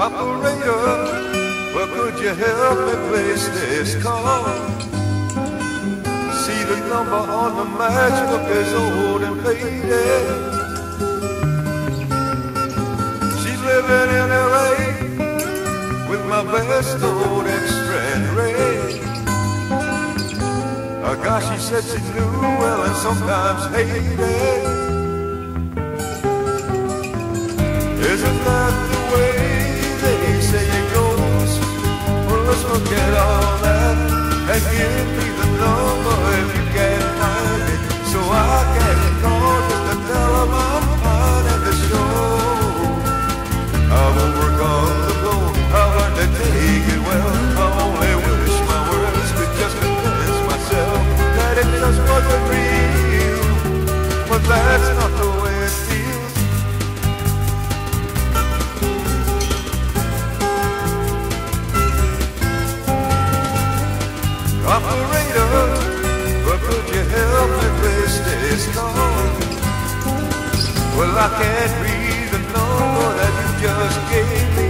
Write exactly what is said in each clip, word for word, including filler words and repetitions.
Operator, well, could you help me place this call? See the number on the matchbook is old and faded. She's living in L A with my best old ex-friend Ray. Oh gosh, she said she knew well and sometimes hated. Isn't that the way they say it goes? Well, let's forget all that and give me the number if you can't find it, so I can call just to tell them I'm fine at the show. I won't work on the phone, I'll learn to take it well. I only wish my words could just convince myself that it just wasn't real, but that's not the way it feels. Operator, but could you help me place this call? Well, I can't read the number that you just gave me.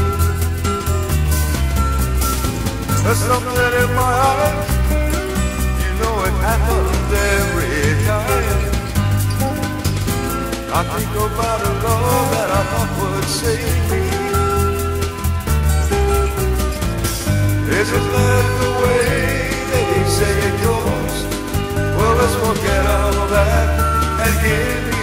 There's something in my eyes, you know it happens every time. I think about a love that I thought would save me. Isn't that the way they say it goes? Well, let's forget all that and give me